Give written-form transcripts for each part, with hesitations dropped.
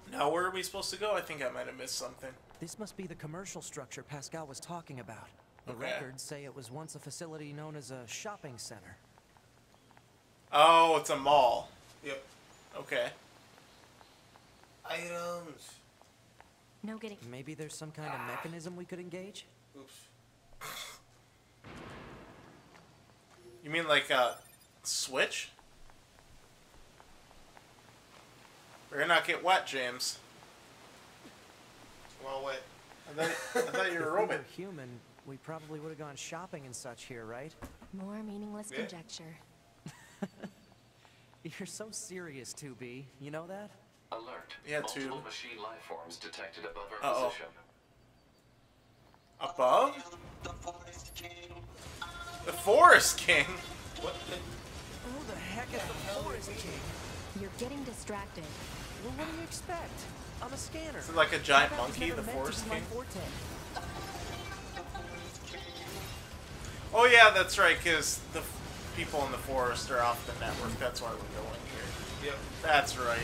Now where are we supposed to go? I think I might have missed something. This must be the commercial structure Pascal was talking about. The Okay. records say it was once a facility known as a shopping center. Oh, it's a mall. Yep. Okay. Items. No getting. Maybe there's some kind of mechanism we could engage? Oops. You mean like a switch? Better not get wet, James. Well, wait. I thought you were a If we robot. were human, we probably would have gone shopping and such here, right? More meaningless Yeah. conjecture. You're so serious, 2B. You know that? Alert. Yeah, Multiple too. machine life forms detected above our Uh-oh. position. Above? The Forest King? What? Who the heck is the Forest King? You're getting distracted. Well, what do you expect? I'm a scanner. Is it like a giant That was monkey, never the meant to Forest be my King? forte. Oh yeah, that's right, because the people in the forest are off the network. That's why we're going here. Yep. That's right.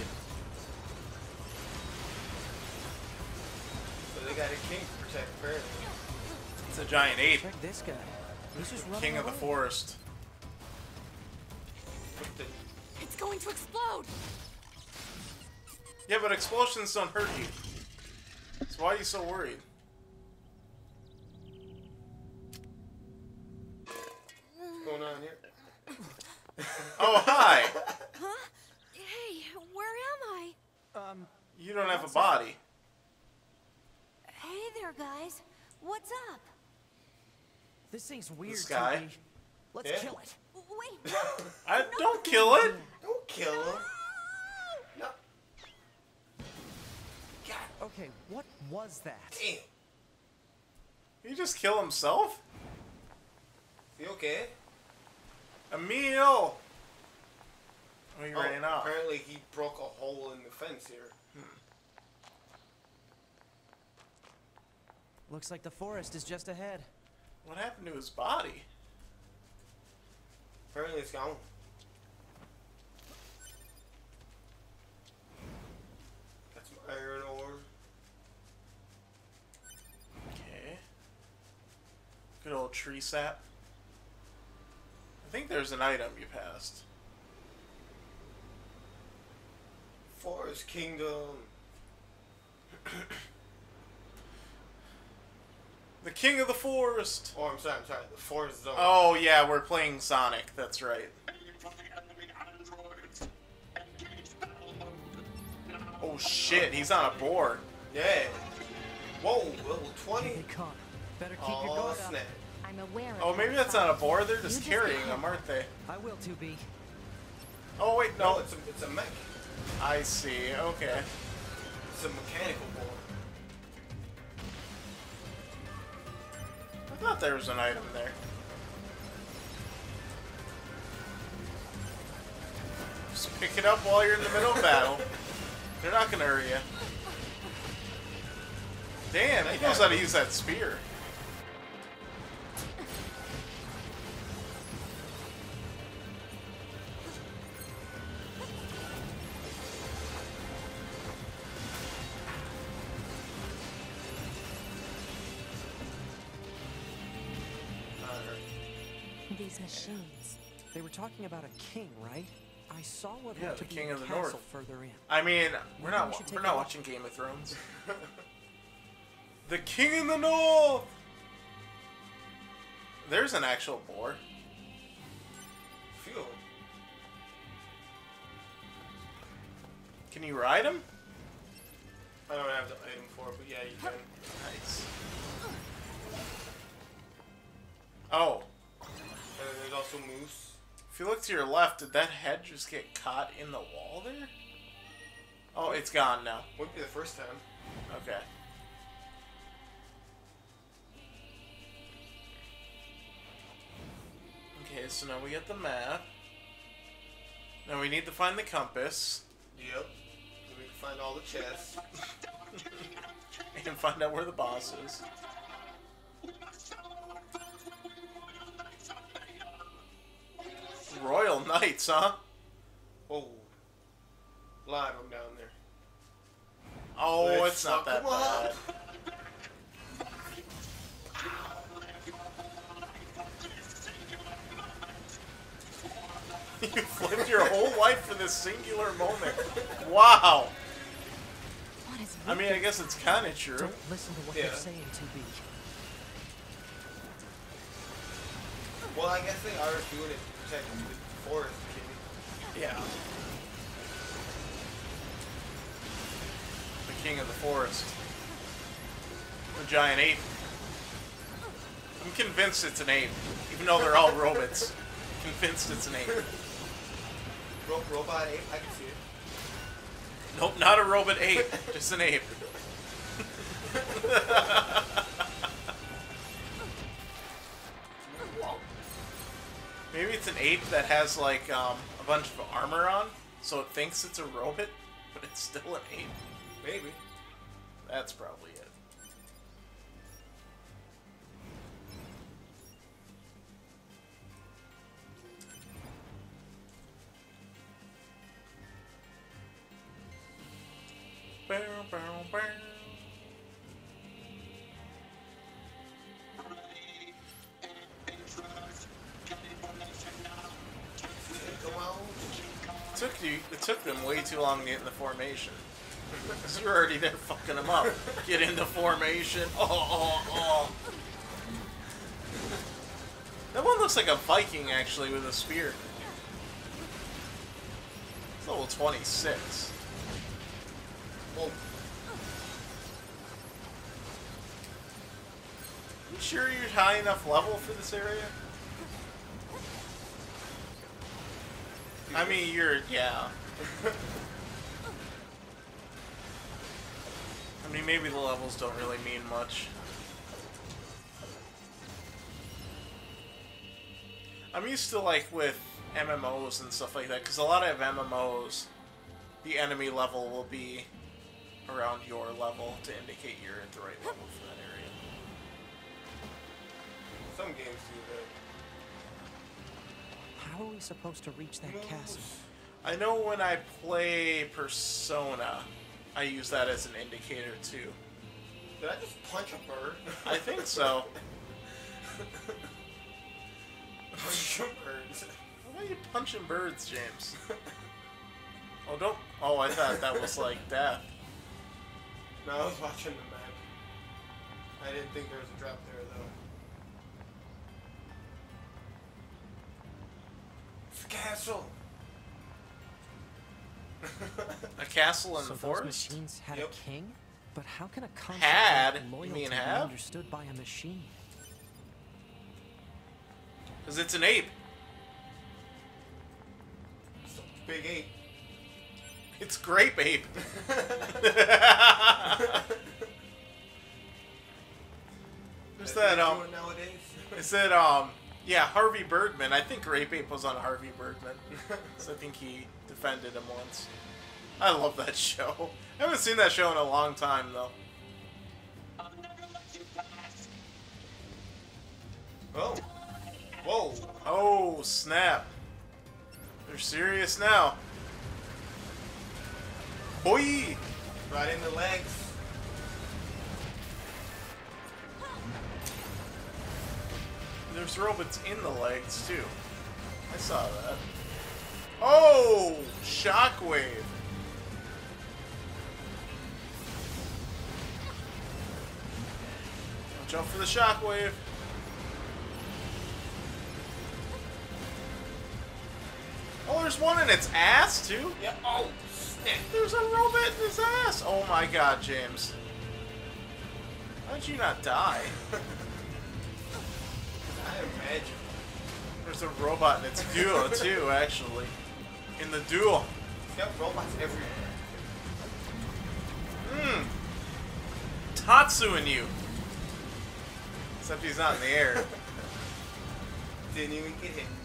So they got a king to protect, apparently. It's a giant ape. Check this guy. He's just running King of the away. forest. What the? It's going to explode! Yeah, but explosions don't hurt you. So why are you so worried? What's going on here? Oh, hi! Huh? Hey, where am I? You don't have a body. Hey there, guys. What's up? This thing's weird, This guy? 2B. Let's Yeah. kill it. Wait. Don't kill it! Don't kill him. No. Okay, what was that? Damn. Did he just kill himself? You okay? Emil! Oh, he ran off. Apparently he broke a hole in the fence here. Looks like the forest is just ahead. What happened to his body? Apparently it's gone. Got some iron ore. Okay. Good old tree sap. I think there's an item you passed. Forest Kingdom. The king of the forest! Oh, I'm sorry. The Forest Zone. Oh, yeah, we're playing Sonic. That's right. Oh, shit, he's on a board. Yeah. Whoa, level 20. Here they come. Better keep your Oh, guard snap. up. I'm aware of Oh, maybe that's not a board. They're You just just carrying go them, aren't they? I will, 2B. Oh, wait, No, no. it's a mech. I see. Okay. It's a mechanical board. I thought there was an item there. Just pick it up while you're in the middle of battle. They're not gonna hurt you. Damn, he knows how to use that spear. these machines. They were talking about a king, right? I saw what Yeah, looked the to be king a of the castle north. further in. I mean, we're Maybe we not should take we're a not look. watching Game of Thrones. The king in the north. There's an actual boar. Feel. Can you ride him? I don't have the item for it, but yeah, you can. Nice. Oh, And there's also moose. if you look to your left, did that head just get caught in the wall there? Oh, it's gone now. Wouldn't be the first time. Okay. Okay, so now we get the map. Now we need to find the compass Yep. So we can find all the chests. and find out where the boss is. Royal Knights, huh? Oh. A lot of them down there. Oh, Let's it's not that fuck 'em bad. up. You flipped your whole life for this singular moment. Wow. What is I mean, I guess it's kind of true. Don't listen to what Yeah. they're saying, 2B. Well, I guess they are doing it to protect the forest, kid. Yeah. The king of the forest. The giant ape. I'm convinced it's an ape. Even though they're all robots. Convinced it's an ape. Robot ape, I can see it. Nope, not a robot ape. Just an ape. Maybe it's an ape that has like a bunch of armor on, so it thinks it's a robot, but it's still an ape. Maybe. That's probably it. Bow, bow, bow. Come on. It took them way too long to get in the formation. Because you're already there fucking them up. Get into formation. Oh. That one looks like a Viking, actually, with a spear. It's level 26. Well, You sure you're high enough level for this area? I mean, yeah. I mean, maybe the levels don't really mean much. I'm used to, like, with MMOs and stuff like that, because a lot of MMOs, the enemy level will be around your level to indicate you're at the right level for that area. some games do How are we supposed to reach that that. castle? I know when I play Persona, I use that as an indicator too. Did I just punch a bird? I think so. Punch a bird. Why are you punching birds, James? Oh, don't. Oh, I thought that was like death. No, I was watching the map. I didn't think there was a drop there, though. It's a castle! A castle in So the those forest? machines had Yep. a king? But how can a concept Had? like You loyalty mean be have? understood by a machine? Because it's an ape. It's a big ape. It's grape ape. Who's that, That's what they do nowadays. Is it, yeah, Harvey Birdman. I think Grape Ape was on Harvey Birdman. So I think he defended him once. I love that show. I haven't seen that show in a long time, though. Oh. Whoa. Oh, snap. They're serious now. Boy! Right in the legs. There's robots in the legs, too. I saw that. Oh! Shockwave! Jump for the shockwave. Oh, there's one in its ass, too? Yeah. Oh, snap. There's a robot in his ass! Oh my god, James. How did you not die? I imagine. There's a robot in its duo, too, actually. In the duo. It's got robots everywhere. Mmm. Tatsu in you. Except he's not in the air. Didn't even get hit.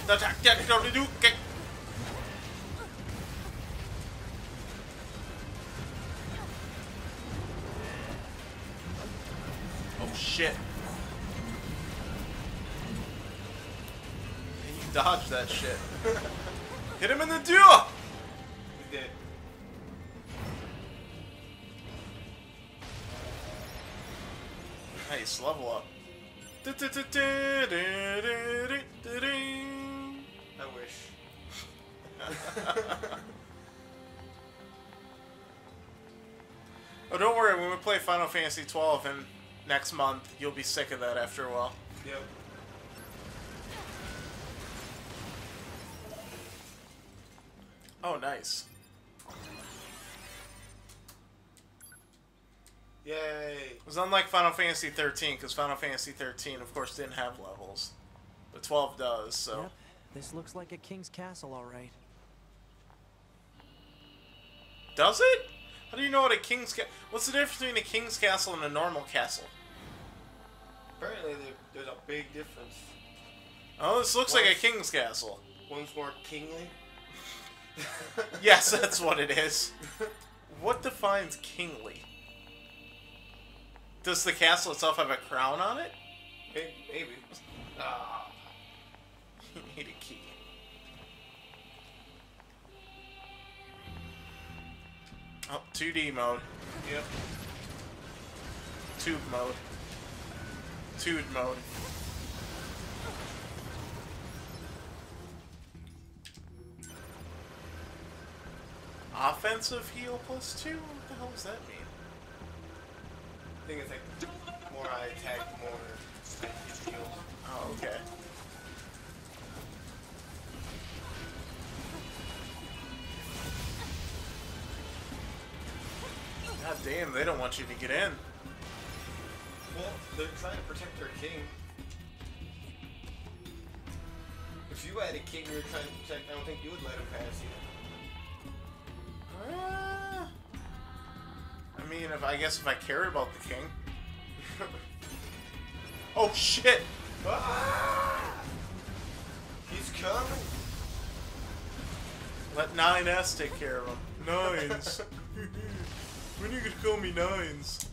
Oh shit. And you dodged that shit. Hit him in the duo! We did. Nice, level up. I wish. Oh, don't worry, when we play Final Fantasy 12 in next month, you'll be sick of that after a while. Yep. Oh, nice. Yay. It was unlike Final Fantasy 13, because Final Fantasy 13, of course, didn't have levels. But 12 does, so... Yep, this looks like a king's castle, all right. Does it? How do you know what a king's castle... What's the difference between a king's castle and a normal castle? Apparently there's a big difference. Oh, this looks like a king's castle. One's more kingly. Yes, that's what it is. What defines kingly? Does the castle itself have a crown on it? Maybe. Ah. You need a key. Oh, 2D mode. Yep. Tube mode. Tube mode. Offensive heal plus 2? What the hell does that mean? I think it's like more I attack, more I hit heals. Oh, okay. God damn, they don't want you to get in. Well, they're trying to protect their king. If you had a king you were trying to protect, I don't think you would let him pass you. I mean, I guess if I care about the king. Oh shit! Ah! He's coming! Let 9S take care of him. Nines. When are you gonna call me Nines?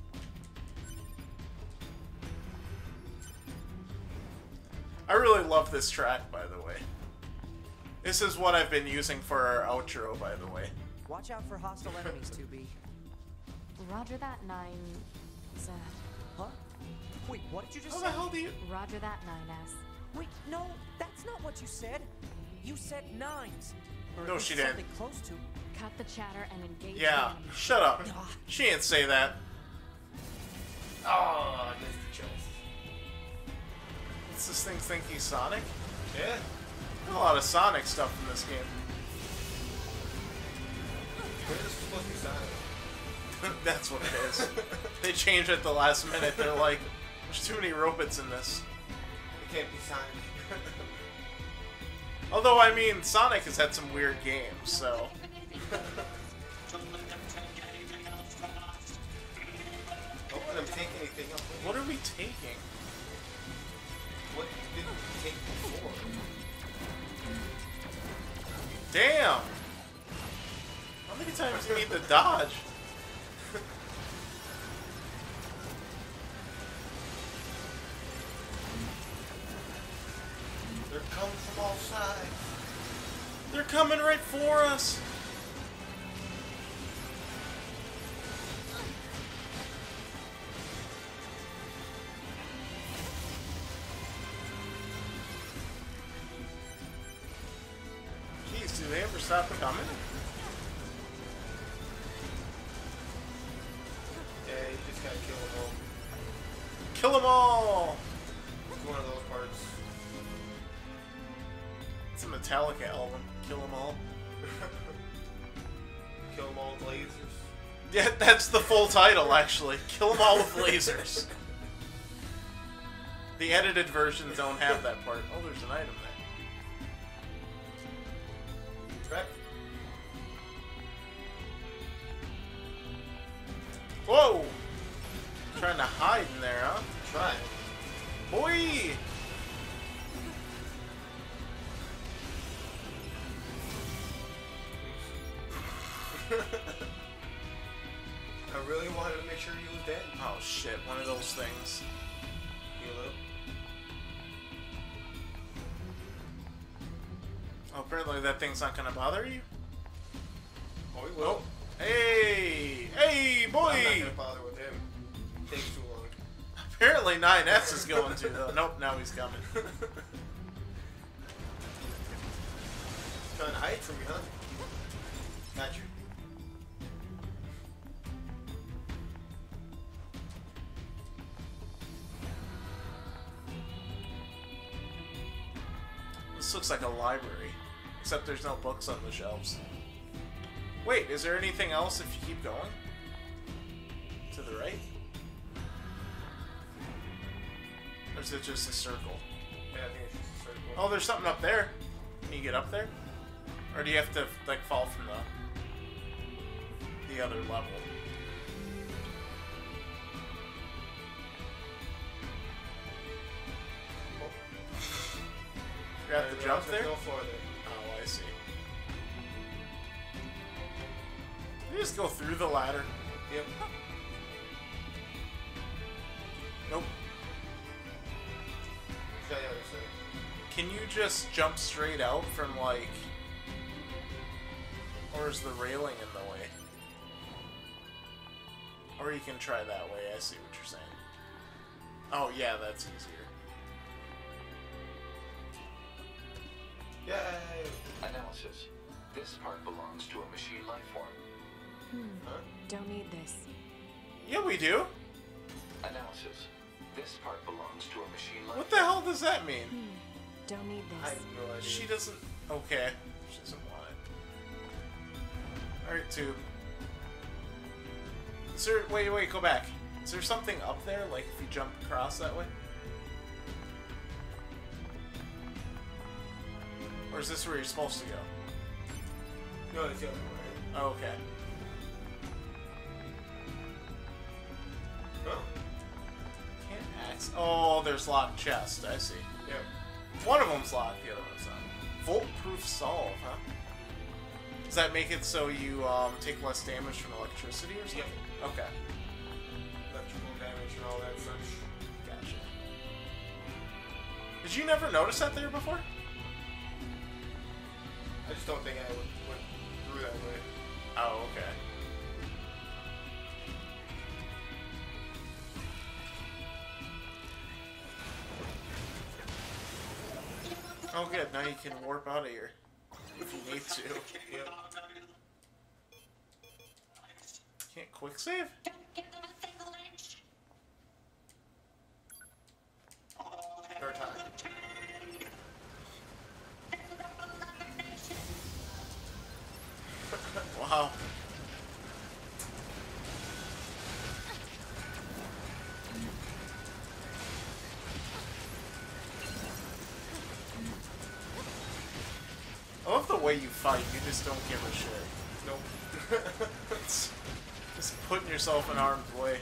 I really love this track, by the way. This is what I've been using for our outro, by the way. Watch out for hostile enemies, 2B. Roger that, 9Z. Huh? Wait, what did you just How say? the hell do you... Roger that, 9S. Wait, no, that's not what you said. You said nines. Or at No, least she didn't. something close to. Cut the chatter and engage Yeah, the enemy. shut up. Ah. She didn't say that. Oh, I missed the chest. Does this thing think he's Sonic? Yeah? There's a lot of Sonic stuff in this game. Where is this supposed to be Sonic? That's what it is. They changed it at the last minute. They're like, there's too many robots in this. It can't be Sonic. Although, I mean, Sonic has had some weird games, so... Don't let him take anything else. What are we taking? What did we take before? Damn! How many times do you need to dodge? They're coming from all sides. They're coming right for us! Jeez, do they ever stop coming? Yeah, you just gotta kill them all. Kill them all! It's one of those parts. It's a Metallica album. Kill them all. Kill them all with lasers. Yeah, that's the full title, actually. Kill them all with lasers. The edited versions don't have that part. Oh, there's an item there. Right? Whoa! Trying to hide in there, huh? Try it. Boy! I really wanted to make sure he was dead. Oh shit, one of those things. Heal up. Oh, apparently that thing's not gonna bother you? Oh, he will. Hey! Hey, boy! I'm not gonna bother with him. Takes too long. Apparently 9S is going to, though. Nope, now he's coming. Trying to hide from me, huh? Got you. This looks like a library, except there's no books on the shelves. Wait, is there anything else if you keep going? To the right? Or is it just a circle? Yeah, I think it's just a circle. Oh, there's something up there. Can you get up there? Or do you have to, like, fall from the other level? Forgot to jump there? Go farther. Oh, I see. You just go through the ladder. Yep. Nope. Try the other side. Can you just jump straight out from, like... Or is the railing in the way? Or you can try that way, I see what you're saying. Oh, yeah, that's easier. Yay! Analysis. This part belongs to a machine life form. Huh? Don't need this. Yeah, we do. Analysis. This part belongs to a machine life What the hell does that mean? Don't need I this. have no idea. She doesn't... Okay. She doesn't want it. Alright, Tube. Is there... Wait, go back. Is there something up there, like if you jump across that way? Or is this where you're supposed to go? No, it's the other way. Oh, okay. Huh? Can't access... Oh, there's locked chest. I see. Yep. One of them's locked, the other one's not. Volt-proof solve, huh? Does that make it so you take less damage from electricity or something? Okay. Electrical damage and all that such. Gotcha. Did you never notice that there before? I just don't think I went through that way. Oh, okay. Oh, good. Now you can warp out of here if you need to. Yep. Can't quick save? Third time. Wow. I love the way you fight. You just don't give a shit. Nope. It's just putting yourself in harm's way.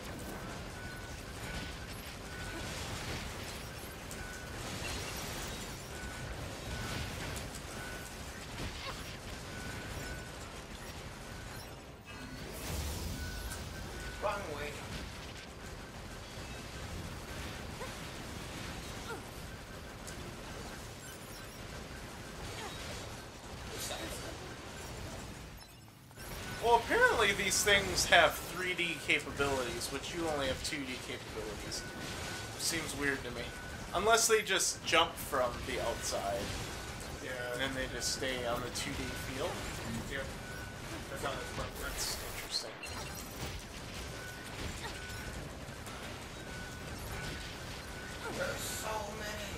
Wrong way. Well, apparently these things have 3D capabilities, which you only have 2D capabilities. Seems weird to me. Unless they just jump from the outside, Yeah. and they just stay on the 2D field. Yep. That's how this works. That's interesting. There's so many.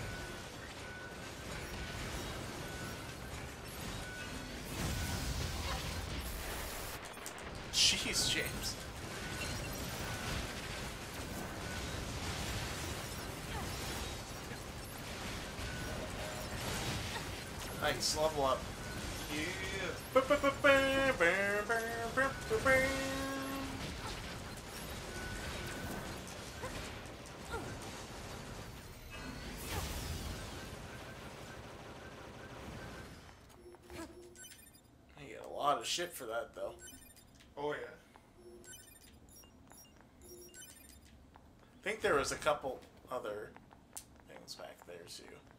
Jeez, James. Nice, level up. Yeah. You get a lot of shit for that, though. Oh yeah. I think there was a couple other things back there, too.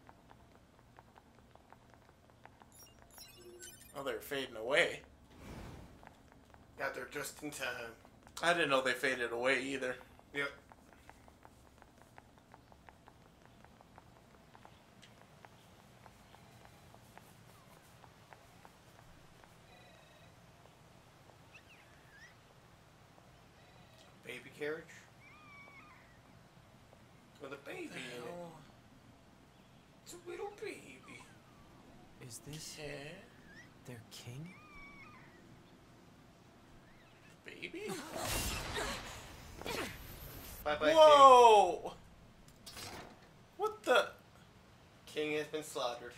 Oh, they're fading away. Got there just in time. I didn't know they faded away either. Yep. carriage. With a baby in it. Oh, It's a little baby. Is this yeah, their king? baby. Bye bye, Whoa! What the? King. King has been slaughtered.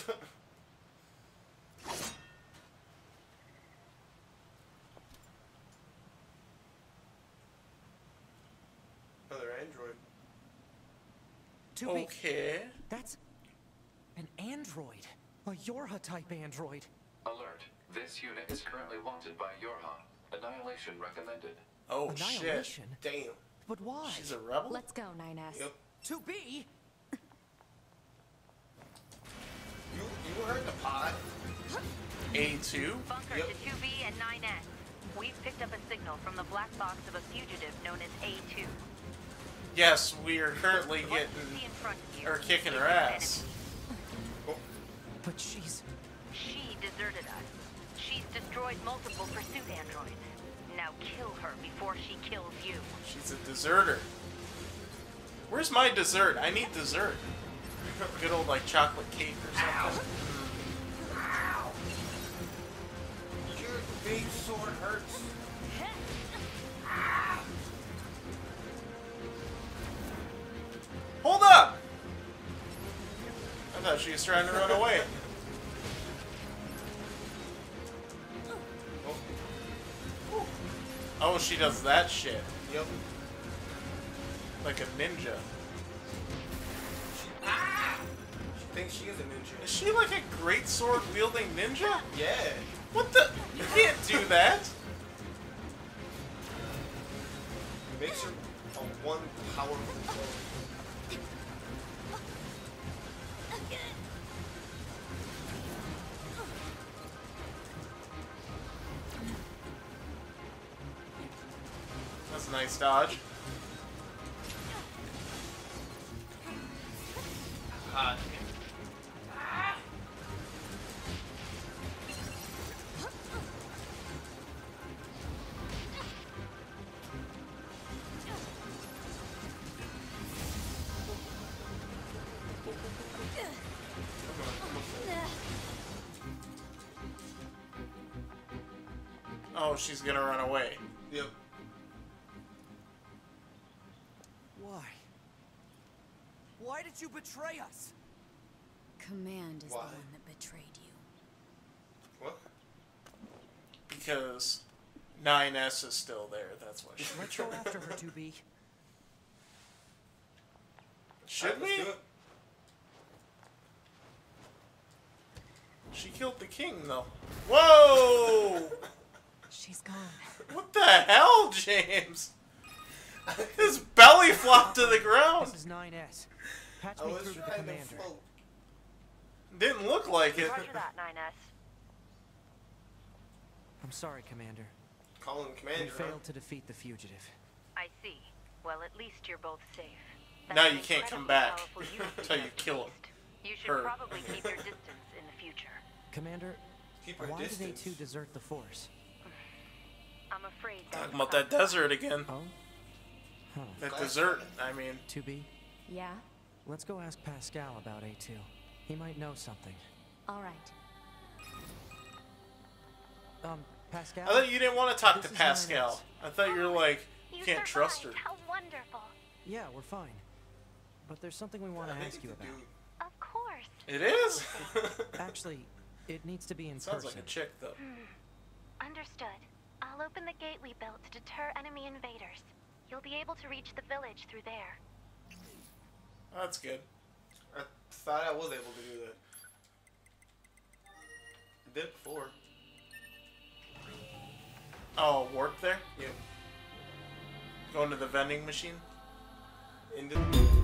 Another android. To be Okay. That's an android. A Yorha-type android. Alert. This unit is currently wanted by Yorha. Annihilation recommended. Oh shit. Annihilation? Damn. But why? She's a rebel. Let's go, 9S. Yep. To be? You heard the pod? A2. Bunker Yep. to 2B and 9S. We've picked up a signal from the black box of a fugitive known as A2. Yes, we are currently What you getting see in front of you or kicking is her an ass. enemy. But she's... She deserted us. She's destroyed multiple pursuit androids. Now kill her before she kills you. She's a deserter. Where's my dessert? I need dessert. Good old like chocolate cake or something. Your big sword hurts. Hold up! I thought she was trying to run away. Oh, she does that shit. Yep. Like a ninja. She thinks she is a ninja. Is she like a great sword wielding ninja? Yeah. What the? You can't do that! Makes her a one powerful sword. That's a nice dodge. Oh, she's gonna run away. Yep. Why? Why did you betray us? Command is Why? the one that betrayed you. What? Because 9S is still there, that's why. Let's go after her, 2B. Should Alright, let's we? do it. She killed the king, though. Whoa! She's gone. What the hell, James? His belly flopped to the ground. This is 9S. Patch I me was through to the trying to commander. float. Didn't look like it. Roger that, 9S. I'm sorry, Commander. Call him We commander. huh? failed to defeat the fugitive. I see. Well, at least you're both safe. Now That's you an can't come incredibly back powerful unit until we you have kill him. released. You should Her. probably keep your distance in the future. Commander, Keep her why distance. did A2 desert the Force? I'm afraid that's Talking about that desert again. Oh? Huh. That Glass dessert, cannon. I mean. 2B, Yeah? let's go ask Pascal about A2. He might know something. All right. Pascal? I thought you didn't want to talk to This is Pascal. 9S. I thought you were like, you You can't trust her. survived. How wonderful. Yeah, we're fine. But there's something we want to I think ask you it's a about. dude. Of course. It is? Actually, it needs to be in Sounds person. like a chick, though. Understood. I'll open the gate we built to deter enemy invaders. You'll be able to reach the village through there. Oh, that's good. I thought I was able to do that. I did before. Oh, warp there? Yep. Going to the vending machine? In the